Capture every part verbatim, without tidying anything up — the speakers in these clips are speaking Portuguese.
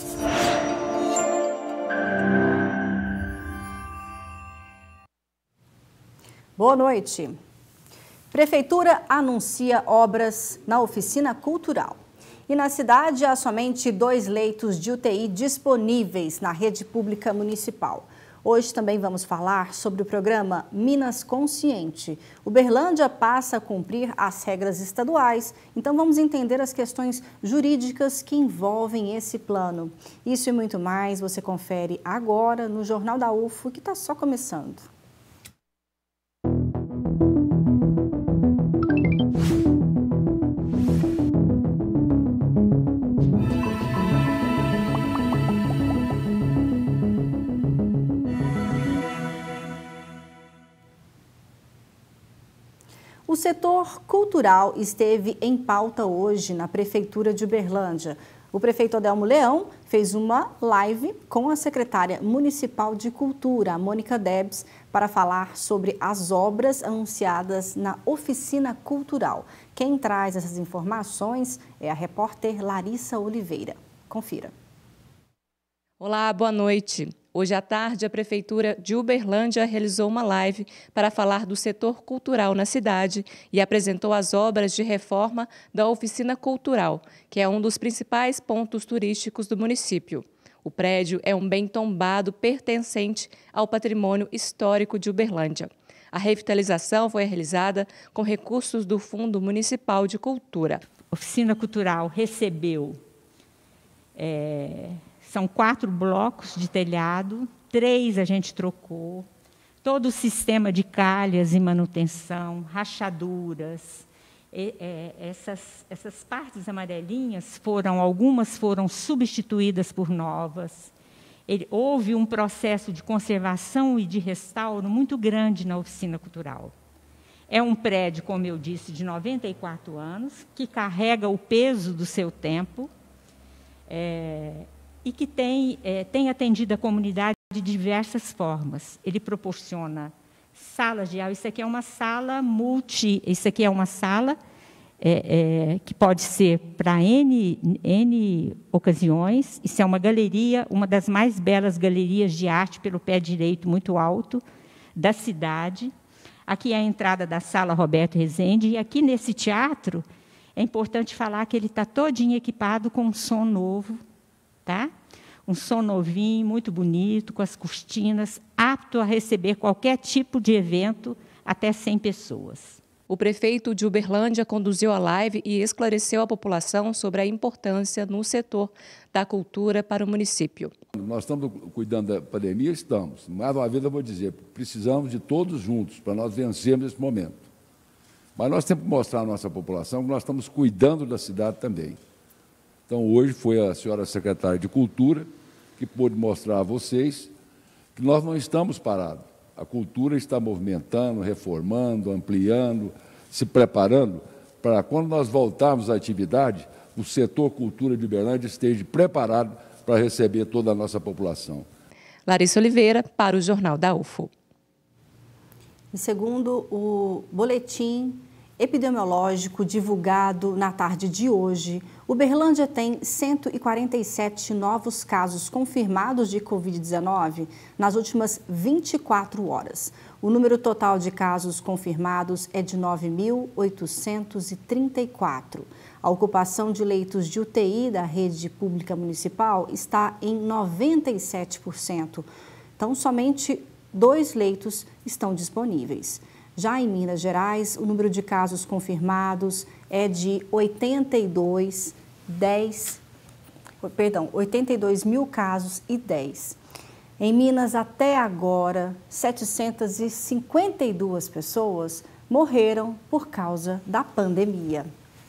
Boa noite. Prefeitura anuncia obras na oficina cultural. E na cidade há somente dois leitos de U T I disponíveis na rede pública municipal. Hoje também vamos falar sobre o programa Minas Consciente. Uberlândia passa a cumprir as regras estaduais, então vamos entender as questões jurídicas que envolvem esse plano. Isso e muito mais você confere agora no Jornal da U F O, que está só começando. O setor cultural esteve em pauta hoje na Prefeitura de Uberlândia. O prefeito Adelmo Leão fez uma live com a secretária municipal de Cultura, a Mônica Debs, para falar sobre as obras anunciadas na oficina cultural. Quem traz essas informações é a repórter Larissa Oliveira. Confira. Olá, boa noite. Hoje à tarde, a Prefeitura de Uberlândia realizou uma live para falar do setor cultural na cidade e apresentou as obras de reforma da Oficina Cultural, que é um dos principais pontos turísticos do município. O prédio é um bem tombado pertencente ao patrimônio histórico de Uberlândia. A revitalização foi realizada com recursos do Fundo Municipal de Cultura. A Oficina Cultural recebeu... É... São quatro blocos de telhado, três a gente trocou, todo o sistema de calhas e manutenção, rachaduras. E, é, essas, essas partes amarelinhas, foram, algumas foram substituídas por novas. Ele, houve um processo de conservação e de restauro muito grande na Oficina Cultural. É um prédio, como eu disse, de noventa e quatro anos, que carrega o peso do seu tempo, é, e que tem, é, tem atendido a comunidade de diversas formas. Ele proporciona salas de aula. Isso aqui é uma sala multi, isso aqui é uma sala é, é, que pode ser para N, N ocasiões. Isso é uma galeria, uma das mais belas galerias de arte pelo pé direito, muito alto, da cidade. Aqui é a entrada da sala Roberto Rezende. E aqui nesse teatro, é importante falar que ele está todinho equipado com um som novo, tá? Um som novinho, muito bonito, com as cortinas, apto a receber qualquer tipo de evento, até cem pessoas. O prefeito de Uberlândia conduziu a live e esclareceu a população sobre a importância no setor da cultura para o município. Nós estamos cuidando da pandemia, estamos. Mais uma vez eu vou dizer, precisamos de todos juntos para nós vencermos esse momento. Mas nós temos que mostrar à nossa população que nós estamos cuidando da cidade também. Então, hoje foi a senhora secretária de Cultura que pôde mostrar a vocês que nós não estamos parados. A cultura está movimentando, reformando, ampliando, se preparando para, quando nós voltarmos à atividade, o setor cultura de Uberlândia esteja preparado para receber toda a nossa população. Larissa Oliveira, para o Jornal da U F O. E segundo o boletim epidemiológico divulgado na tarde de hoje, Uberlândia tem cento e quarenta e sete novos casos confirmados de covid dezenove nas últimas vinte e quatro horas. O número total de casos confirmados é de nove mil oitocentos e trinta e quatro. A ocupação de leitos de U T I da rede pública municipal está em noventa e sete por cento. Então, somente dois leitos estão disponíveis. Já em Minas Gerais, o número de casos confirmados é de oitenta e dois, dez, perdão, oitenta e dois mil casos e dez. Em Minas, até agora, setecentas e cinquenta e duas pessoas morreram por causa da pandemia.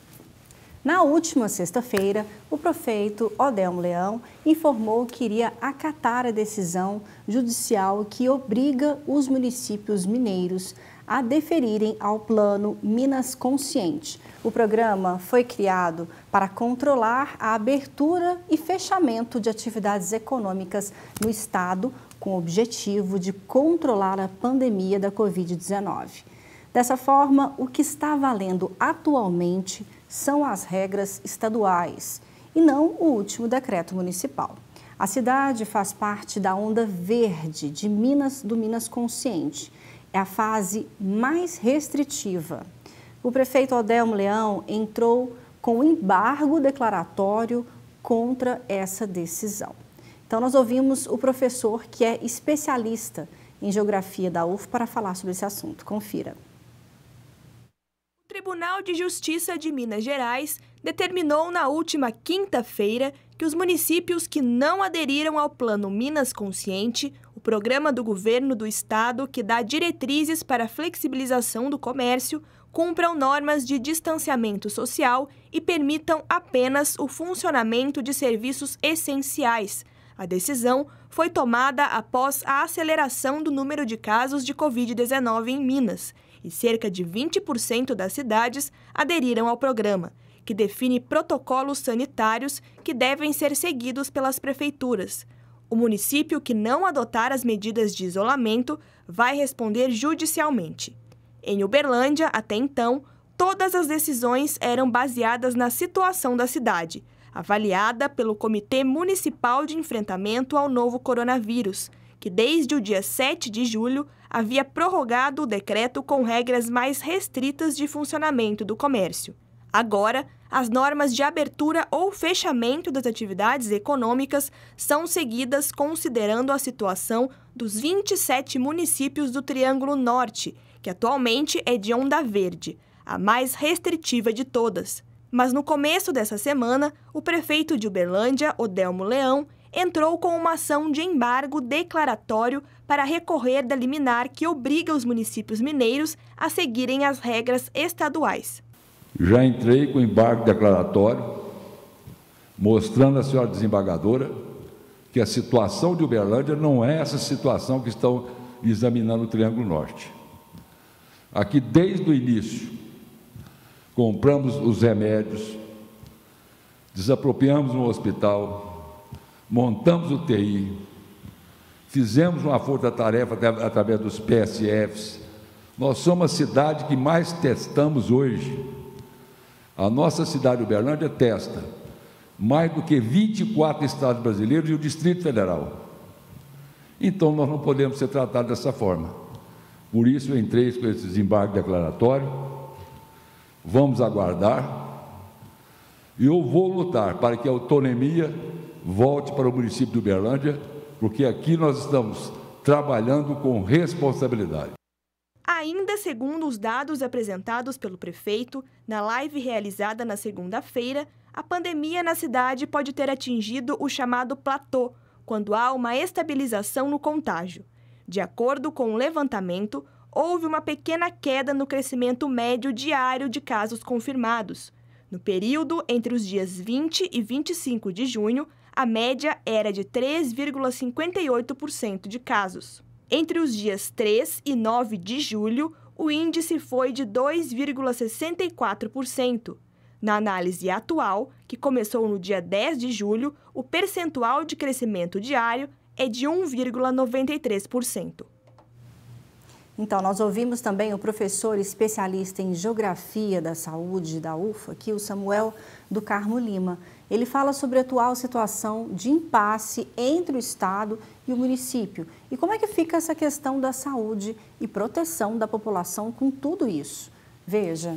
Na última sexta-feira, o prefeito Adelmo Leão informou que iria acatar a decisão judicial que obriga os municípios mineiros a deferirem ao plano Minas Consciente. O programa foi criado para controlar a abertura e fechamento de atividades econômicas no estado, com o objetivo de controlar a pandemia da covid dezenove. Dessa forma, o que está valendo atualmente são as regras estaduais e não o último decreto municipal. A cidade faz parte da onda verde de Minas do Minas Consciente. É a fase mais restritiva. O prefeito Odelmo Leão entrou com embargo declaratório contra essa decisão. Então, nós ouvimos o professor que é especialista em geografia da U F para falar sobre esse assunto. Confira. O Tribunal de Justiça de Minas Gerais determinou na última quinta-feira que os municípios que não aderiram ao Plano Minas Consciente, o programa do governo do estado que dá diretrizes para a flexibilização do comércio, cumpram normas de distanciamento social e permitam apenas o funcionamento de serviços essenciais. A decisão foi tomada após a aceleração do número de casos de covid dezenove em Minas, e cerca de vinte por cento das cidades aderiram ao programa, que define protocolos sanitários que devem ser seguidos pelas prefeituras. O município que não adotar as medidas de isolamento vai responder judicialmente. Em Uberlândia, até então, todas as decisões eram baseadas na situação da cidade, avaliada pelo Comitê Municipal de Enfrentamento ao Novo Coronavírus, que desde o dia sete de julho havia prorrogado o decreto com regras mais restritas de funcionamento do comércio. Agora, as normas de abertura ou fechamento das atividades econômicas são seguidas considerando a situação dos vinte e sete municípios do Triângulo Norte, que atualmente é de onda verde, a mais restritiva de todas. Mas no começo dessa semana, o prefeito de Uberlândia, Odelmo Leão, entrou com uma ação de embargo declaratório para recorrer da liminar que obriga os municípios mineiros a seguirem as regras estaduais. Já entrei com embargo declaratório, mostrando à senhora desembargadora que a situação de Uberlândia não é essa situação que estão examinando o Triângulo Norte. Aqui, desde o início, compramos os remédios, desapropriamos um hospital, montamos o T I, fizemos uma força-tarefa através dos P S Fs. Nós somos a cidade que mais testamos hoje. A nossa cidade de Uberlândia testa mais do que vinte e quatro estados brasileiros e o Distrito Federal. Então, nós não podemos ser tratados dessa forma. Por isso, eu entrei com esse desembarque declaratório. Vamos aguardar. E eu vou lutar para que a autonomia volte para o município de Uberlândia, porque aqui nós estamos trabalhando com responsabilidade. Ainda segundo os dados apresentados pelo prefeito, na live realizada na segunda-feira, a pandemia na cidade pode ter atingido o chamado platô, quando há uma estabilização no contágio. De acordo com o levantamento, houve uma pequena queda no crescimento médio diário de casos confirmados. No período entre os dias vinte e vinte e cinco de junho, a média era de três vírgula cinquenta e oito por cento de casos. Entre os dias três e nove de julho, o índice foi de dois vírgula sessenta e quatro por cento. Na análise atual, que começou no dia dez de julho, o percentual de crescimento diário é de um vírgula noventa e três por cento. Então, nós ouvimos também o professor especialista em Geografia da Saúde da U F A, aqui o Samuel do Carmo Lima. Ele fala sobre a atual situação de impasse entre o Estado e o município. E como é que fica essa questão da saúde e proteção da população com tudo isso? Veja.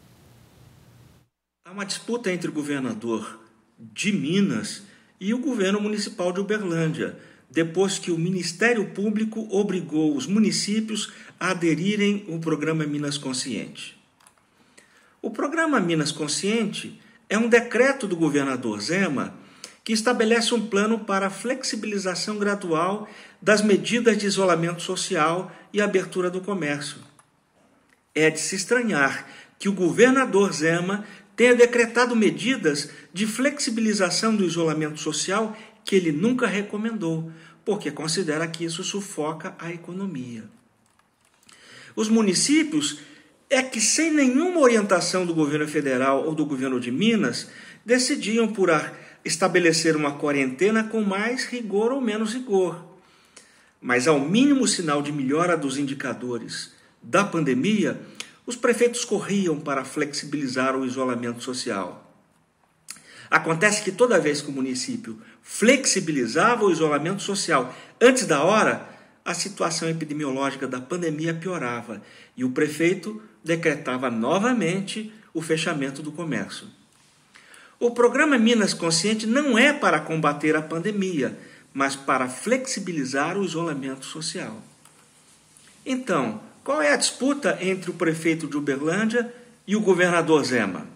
Há uma disputa entre o governador de Minas e o governo municipal de Uberlândia, depois que o Ministério Público obrigou os municípios a aderirem ao programa Minas Consciente. O programa Minas Consciente é um decreto do governador Zema que estabelece um plano para a flexibilização gradual das medidas de isolamento social e abertura do comércio. É de se estranhar que o governador Zema tenha decretado medidas de flexibilização do isolamento social que ele nunca recomendou, porque considera que isso sufoca a economia. Os municípios é que, sem nenhuma orientação do governo federal ou do governo de Minas, decidiam por estabelecer uma quarentena com mais rigor ou menos rigor. Mas, ao mínimo sinal de melhora dos indicadores da pandemia, os prefeitos corriam para flexibilizar o isolamento social. Acontece que toda vez que o município flexibilizava o isolamento social antes da hora, a situação epidemiológica da pandemia piorava e o prefeito decretava novamente o fechamento do comércio. O programa Minas Consciente não é para combater a pandemia, mas para flexibilizar o isolamento social. Então, qual é a disputa entre o prefeito de Uberlândia e o governador Zema?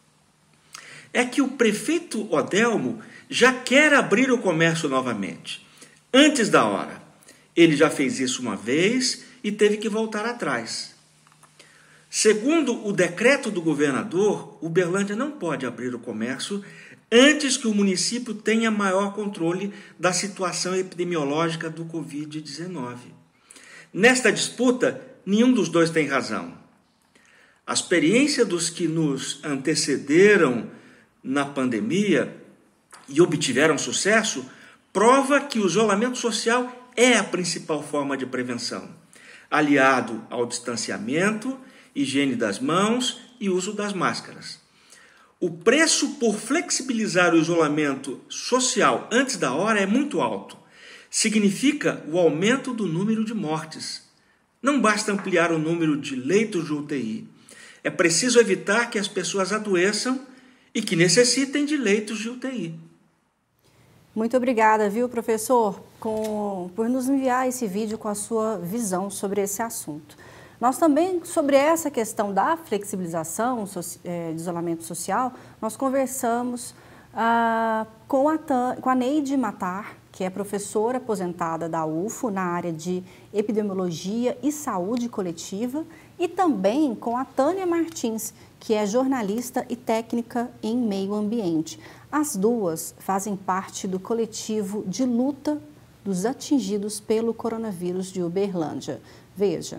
É que o prefeito Odelmo já quer abrir o comércio novamente, antes da hora. Ele já fez isso uma vez e teve que voltar atrás. Segundo o decreto do governador, Uberlândia não pode abrir o comércio antes que o município tenha maior controle da situação epidemiológica do covid dezenove. Nesta disputa, nenhum dos dois tem razão. A experiência dos que nos antecederam na pandemia e obtiveram sucesso prova que o isolamento social é a principal forma de prevenção, aliado ao distanciamento, higiene das mãos e uso das máscaras. O preço por flexibilizar o isolamento social antes da hora é muito alto. Significa o aumento do número de mortes. Não basta ampliar o número de leitos de U T I. É preciso evitar que as pessoas adoeçam e que necessitem de leitos de U T I. Muito obrigada, viu, professor, com, por nos enviar esse vídeo com a sua visão sobre esse assunto. Nós também, sobre essa questão da flexibilização de isolamento social, nós conversamos ah, com, a, com a Neide Matar, que é professora aposentada da U F O na área de Epidemiologia e Saúde Coletiva, e também com a Tânia Martins, que é jornalista e técnica em meio ambiente. As duas fazem parte do coletivo de luta dos atingidos pelo coronavírus de Uberlândia. Veja.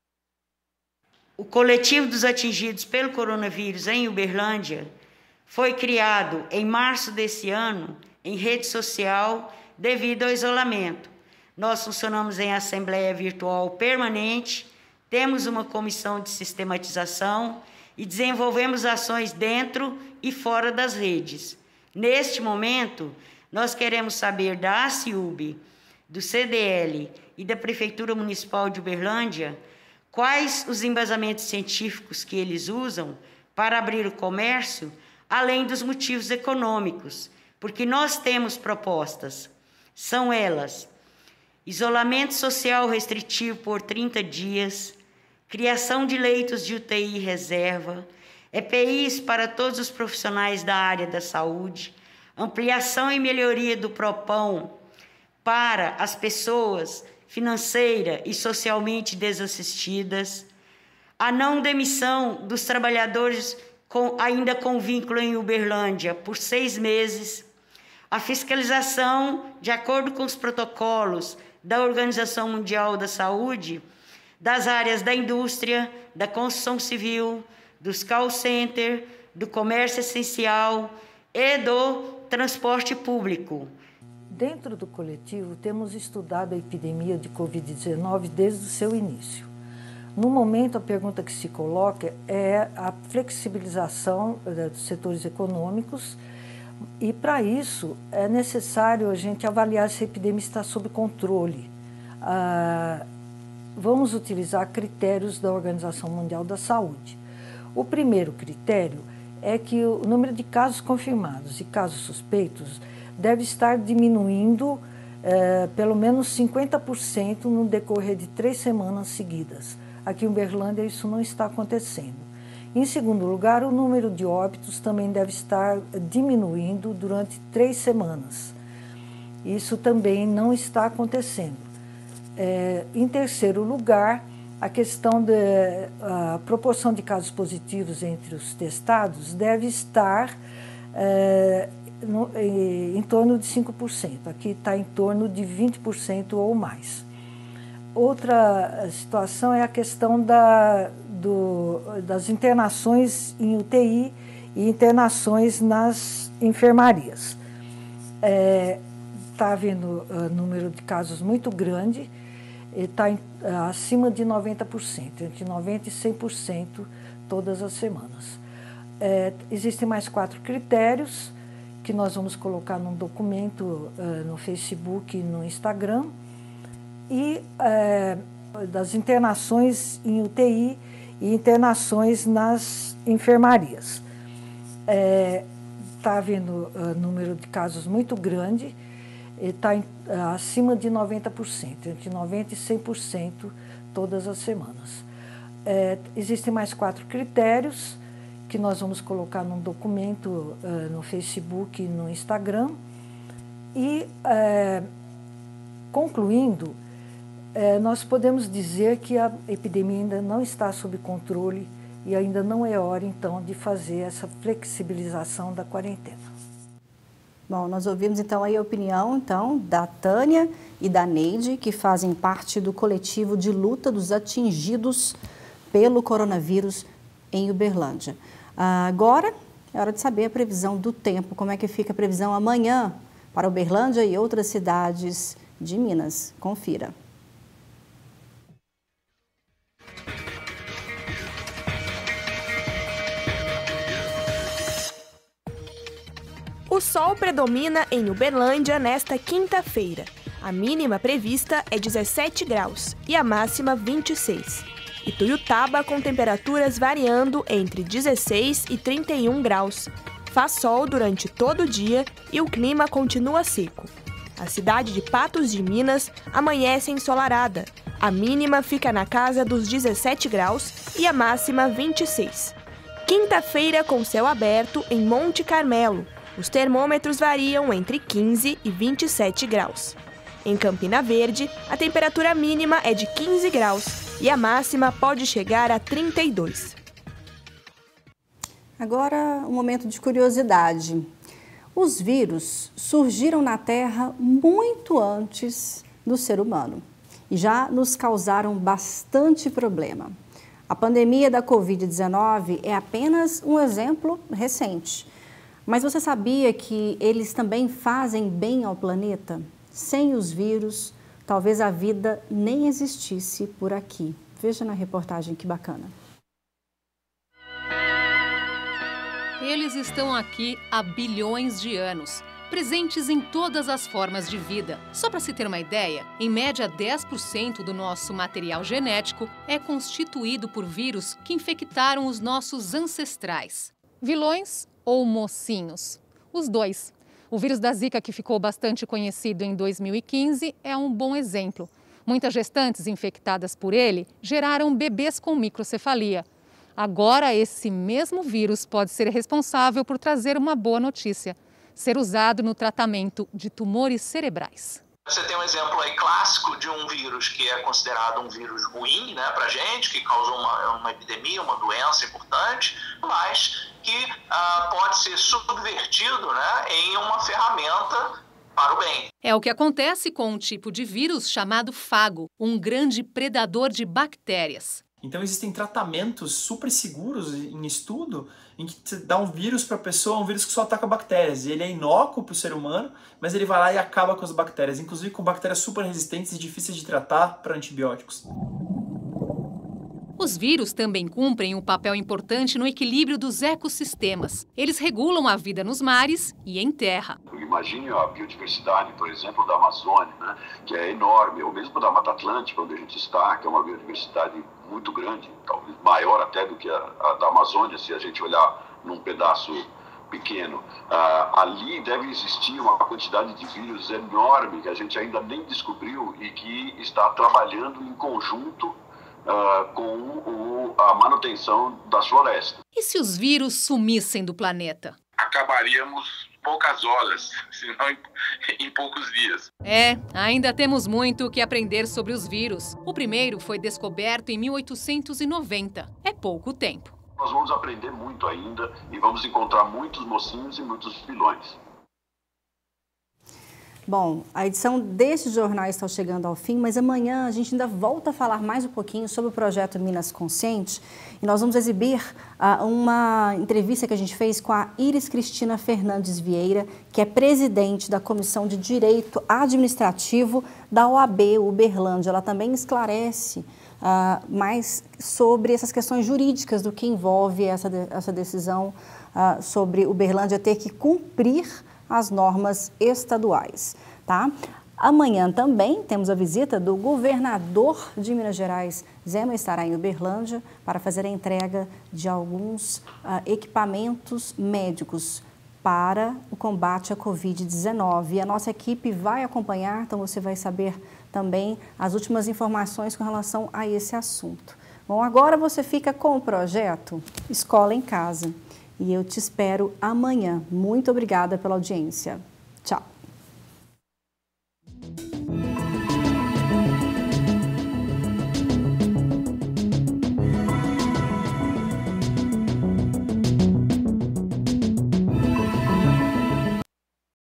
O coletivo dos atingidos pelo coronavírus em Uberlândia foi criado em março desse ano em rede social devido ao isolamento. Nós funcionamos em assembleia virtual permanente, temos uma comissão de sistematização e desenvolvemos ações dentro e fora das redes. Neste momento, nós queremos saber da A C I U B, do C D L e da Prefeitura Municipal de Uberlândia quais os embasamentos científicos que eles usam para abrir o comércio, além dos motivos econômicos, porque nós temos propostas. São elas: isolamento social restritivo por trinta dias, criação de leitos de U T I reserva, E P Is para todos os profissionais da área da saúde, ampliação e melhoria do PROPAN para as pessoas financeira e socialmente desassistidas, a não demissão dos trabalhadores com, ainda com vínculo em Uberlândia por seis meses, a fiscalização, de acordo com os protocolos da Organização Mundial da Saúde, das áreas da indústria, da construção civil, dos call center, do comércio essencial e do transporte público. Dentro do coletivo, temos estudado a epidemia de covid dezenove desde o seu início. No momento, a pergunta que se coloca é a flexibilização dos setores econômicos e, para isso, é necessário a gente avaliar se a epidemia está sob controle. Ah, vamos utilizar critérios da Organização Mundial da Saúde. O primeiro critério é que o número de casos confirmados e casos suspeitos deve estar diminuindo eh, pelo menos cinquenta por cento no decorrer de três semanas seguidas. Aqui em Uberlândia isso não está acontecendo. Em segundo lugar, o número de óbitos também deve estar diminuindo durante três semanas. Isso também não está acontecendo. É, em terceiro lugar, a questão da proporção de casos positivos entre os testados deve estar é, no, em, em torno de cinco por cento. Aqui está em torno de vinte por cento ou mais. Outra situação é a questão da, do, das internações em U T I e internações nas enfermarias. É, está havendo uh, número de casos muito grande, está uh, acima de noventa por cento, entre noventa por cento e cem por cento todas as semanas. É, existem mais quatro critérios, que nós vamos colocar num documento uh, no Facebook e no Instagram, e uh, das internações em U T I e internações nas enfermarias. Está é, havendo uh, número de casos muito grande, está uh, acima de noventa por cento, entre noventa por cento e cem por cento todas as semanas. É, existem mais quatro critérios que nós vamos colocar num documento uh, no Facebook e no Instagram. E, uh, concluindo, uh, nós podemos dizer que a epidemia ainda não está sob controle e ainda não é hora, então, de fazer essa flexibilização da quarentena. Bom, nós ouvimos, então, aí a opinião, então, da Tânia e da Neide, que fazem parte do coletivo de luta dos atingidos pelo coronavírus em Uberlândia. Agora é hora de saber a previsão do tempo, como é que fica a previsão amanhã para Uberlândia e outras cidades de Minas. Confira. O sol predomina em Uberlândia nesta quinta-feira. A mínima prevista é dezessete graus e a máxima vinte e seis. Ituiutaba com temperaturas variando entre dezesseis e trinta e um graus. Faz sol durante todo o dia e o clima continua seco. A cidade de Patos de Minas amanhece ensolarada. A mínima fica na casa dos dezessete graus e a máxima vinte e seis. Quinta-feira com céu aberto em Monte Carmelo. Os termômetros variam entre quinze e vinte e sete graus. Em Campina Verde, a temperatura mínima é de quinze graus e a máxima pode chegar a trinta e dois. Agora, um momento de curiosidade. Os vírus surgiram na Terra muito antes do ser humano e já nos causaram bastante problema. A pandemia da covid dezenove é apenas um exemplo recente. Mas você sabia que eles também fazem bem ao planeta? Sem os vírus, talvez a vida nem existisse por aqui. Veja na reportagem que bacana. Eles estão aqui há bilhões de anos, presentes em todas as formas de vida. Só para se ter uma ideia, em média dez por cento do nosso material genético é constituído por vírus que infectaram os nossos ancestrais. Vilões ou mocinhos? Os dois. O vírus da Zika, que ficou bastante conhecido em dois mil e quinze, é um bom exemplo. Muitas gestantes infectadas por ele geraram bebês com microcefalia. Agora, esse mesmo vírus pode ser responsável por trazer uma boa notícia: ser usado no tratamento de tumores cerebrais. Você tem um exemplo aí clássico de um vírus que é considerado um vírus ruim, né, para a gente, que causou uma, uma epidemia, uma doença importante, mas que ah, pode ser subvertido, né, em uma ferramenta para o bem. É o que acontece com um tipo de vírus chamado fago, um grande predador de bactérias. Então existem tratamentos super seguros em estudo em que você dá um vírus para a pessoa, um vírus que só ataca bactérias. Ele é inócuo para o ser humano, mas ele vai lá e acaba com as bactérias, inclusive com bactérias super resistentes e difíceis de tratar para antibióticos. Os vírus também cumprem um papel importante no equilíbrio dos ecossistemas. Eles regulam a vida nos mares e em terra. Imagine a biodiversidade, por exemplo, da Amazônia, né, que é enorme, ou mesmo da Mata Atlântica, onde a gente está, que é uma biodiversidade muito grande, talvez maior até do que a, a da Amazônia, se a gente olhar num pedaço pequeno. Ah, ali deve existir uma quantidade de vírus enorme que a gente ainda nem descobriu e que está trabalhando em conjunto Uh, com o, a manutenção das florestas. E se os vírus sumissem do planeta? Acabaríamos poucas horas, se não em, em poucos dias. É, ainda temos muito o que aprender sobre os vírus. O primeiro foi descoberto em mil oitocentos e noventa. É pouco tempo. Nós vamos aprender muito ainda e vamos encontrar muitos mocinhos e muitos vilões. Bom, a edição deste jornal está chegando ao fim, mas amanhã a gente ainda volta a falar mais um pouquinho sobre o projeto Minas Consciente e nós vamos exibir uh, uma entrevista que a gente fez com a Iris Cristina Fernandes Vieira, que é presidente da Comissão de Direito Administrativo da O A B Uberlândia. Ela também esclarece uh, mais sobre essas questões jurídicas do que envolve essa, de, essa decisão uh, sobre Uberlândia ter que cumprir às normas estaduais, tá? Amanhã também temos a visita do governador de Minas Gerais, Zema, estará em Uberlândia para fazer a entrega de alguns uh, equipamentos médicos para o combate à covid dezenove. E a nossa equipe vai acompanhar, então você vai saber também as últimas informações com relação a esse assunto. Bom, agora você fica com o projeto Escola em Casa e eu te espero amanhã. Muito obrigada pela audiência.